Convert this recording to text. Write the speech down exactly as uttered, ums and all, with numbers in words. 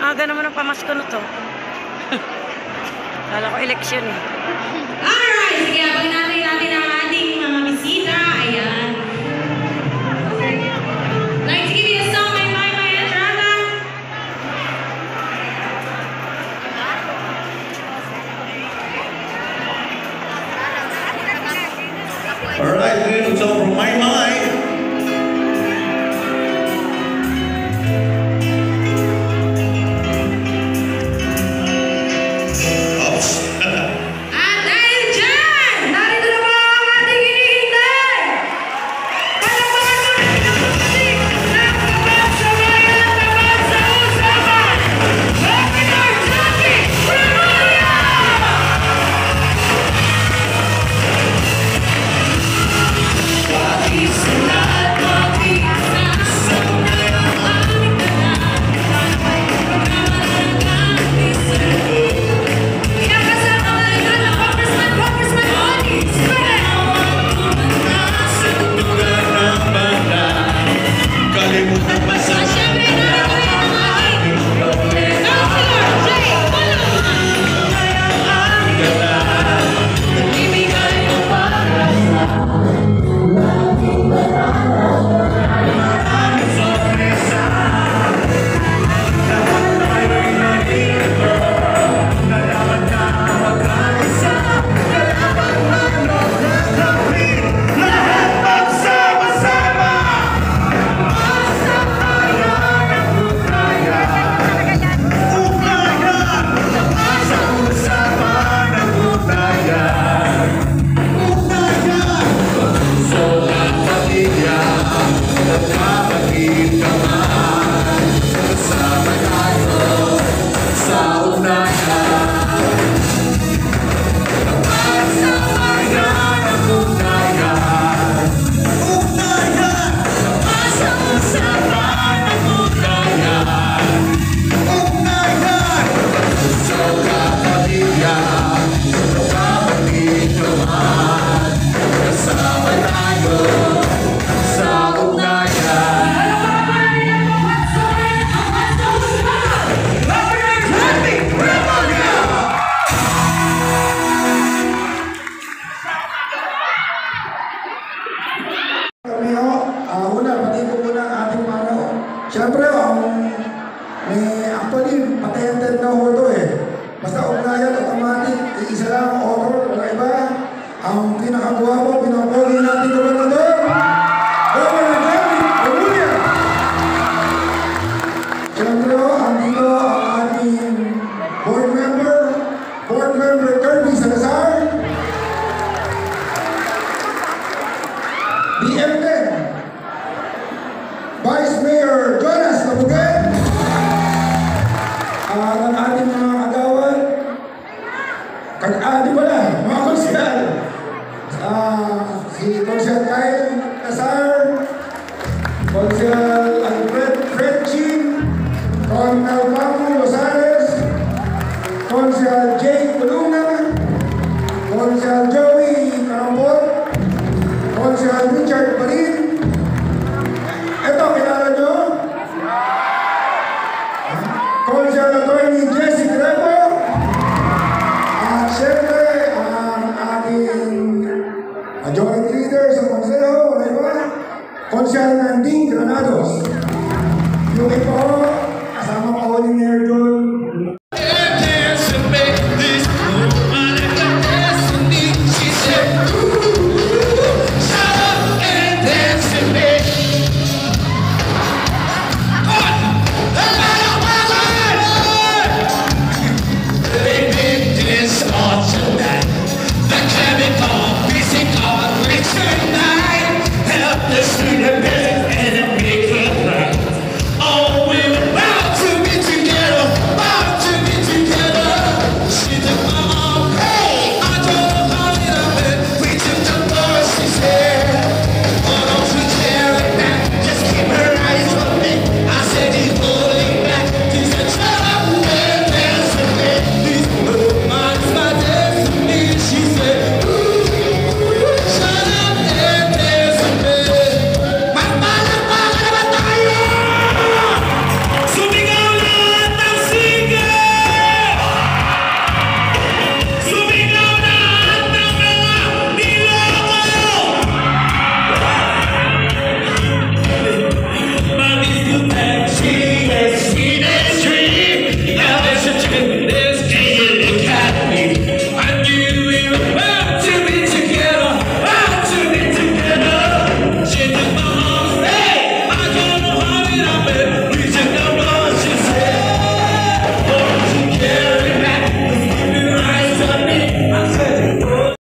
Aga naman ang pamasko na to. Kala ko eleksyon eh. Alright, sige, abang natin natin ang ating mga bisita. Ayan. Like to give you a song by My My Entrada. Alright, this is a song from My My. Siyempre, ang may actually, patented na ho ito eh. Basta ugnayan, automatic, iisa lang ang author, wala iba. Ang pinakagwapo, pinakapoli natin gobernador, Governor David Remulla. Siyempre ho, andito ang ating board member, board member Kirby Salazar, B M ten, Vice Mayor Jonas Nabugan, uh, ang ating mga kagawan, kag-adi pala, mga konsyal, uh, si Konsyal Kyle Casar, Konsyal